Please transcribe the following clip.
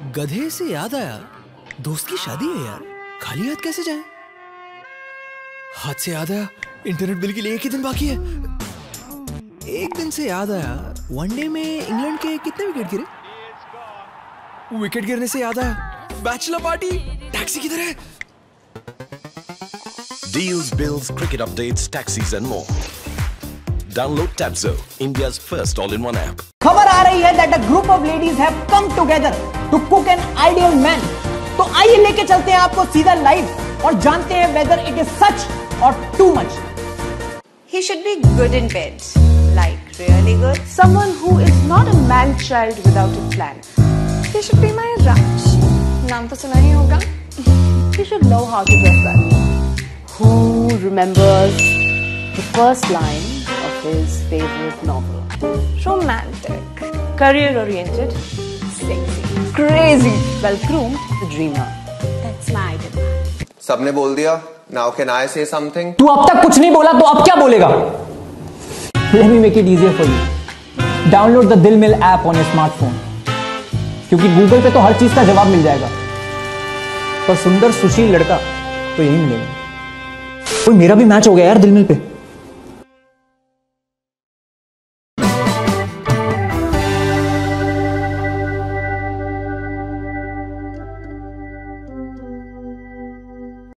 गधे से याद आया, दोस्त की शादी है यार, खाली हाथ कैसे जाए? हाथ से याद आया, इंटरनेट बिल के लिए 1 ही दिन बाकी है। एक दिन से याद आया, वनडे में इंग्लैंड के कितने विकेट गिरे? विकेट गिरने से याद आया, बैचलर पार्टी, टैक्सी किधर है? Deals, bills, cricket updates, taxis and more. Download Tabzo, India's first all-in-one app. खबर आ रही है that a group of ladies have come together to cook an ideal man. तो आइए लेके चलते हैं आपको सीधा लाइव और जानते हैं whether it is such or too much. He should be good in bed, like really good. Someone who is not a man-child without a plan. He should be my Raj. नाम तो सुना ही होगा. He should know how to dress well. Who remembers the first line of his favorite novel? Romantic, Career-oriented, sexy, crazy, well-groomed, the dreamer. that's my demand. सबने बोल दिया. Now can I say something? तू अब तक कुछ नहीं बोला तो अब क्या बोलेगा? Let me make it easier for you. Download the Dil Mill app on your smartphone. क्योंकि गूगल पे तो हर चीज का जवाब मिल जाएगा, पर सुंदर सुशील लड़का तो यही मिलेगा। कोई मेरा भी मैच हो गया यार दिल मिल पे।